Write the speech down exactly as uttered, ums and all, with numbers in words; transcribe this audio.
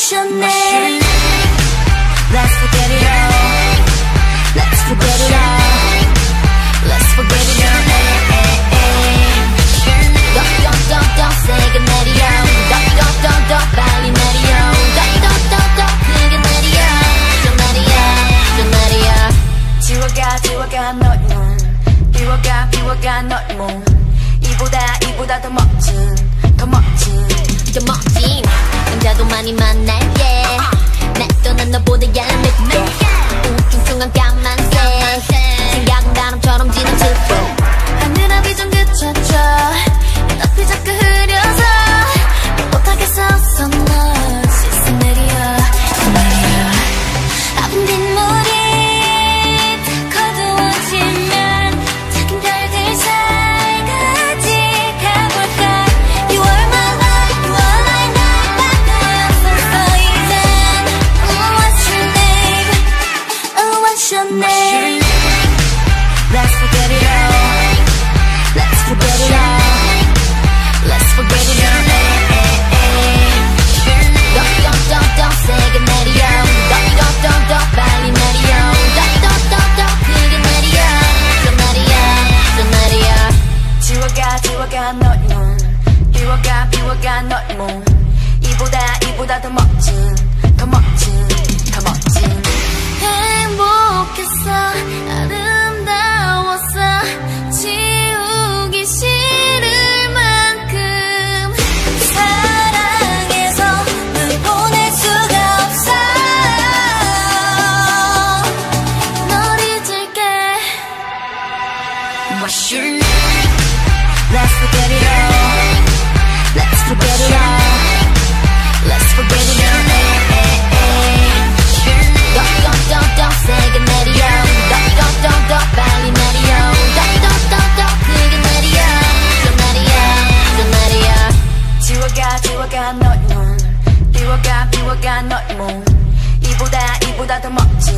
what's your name? Let's forget it all. Let's forget it all. Let's forget it all. Don't, don't, don't, don't say good 내려. Don't, don't, don't, don't 빨리 내려. Don't, don't, don't, don't 크게 내려. 좀 내려, 좀 내려. 지워가, 지워가 너의 눈. 비워가, 비워가 너의 몸. 이보다, 이보다 더 멋진, 더 멋진, 더 멋진 남자도 많이 만날게. 날 난 너보다 얄밉게. 웃긴 순간 까만색 생각은 바람처럼 지나칠 뿐. 하늘 앞이 좀 그쳐져. 앞이 자꾸 흐려서 못하겠어. 너 씻어 내려, 내려. 아픈 빗물이 다 거두어지면 작은 별들 사이까지 가볼까. You are my life, you are my life. 바꾸었어 이젠. Oh, what's your name? Oh, what's your name? Let's forget it all. Let's forget it all. Let's forget it all. Don't, don't, don't, don't say good 내려. Don't, don't, don't, don't 빨리 내려. Don't, don't, don't, don't 크게 내려. 좀 내려, 좀 내려. 지워가, 지워가 너의 눈. 비워가, 비워가 너의 몸. 이보다, 이보다 더 멋진, 더 멋진, 더 멋진. 행복했어, 아름다웠어. 지우기 싫을 만큼 사랑해서 널 보낼 수가 없어. 널 잊을게. What's your name? Let's forget it all. Let's forget it all. Let's forget it all. Don't, don't, don't, don't say good 내려. Don't, don't, don't, don't 빨리 내려. Don't, don't, don't, don't 크게 내려. 좀 내려, 좀 내려. 지워가, 지워가 너의 눈. 비워가, 비워가 너의 몸. 이보다, 이보다 더 멋진,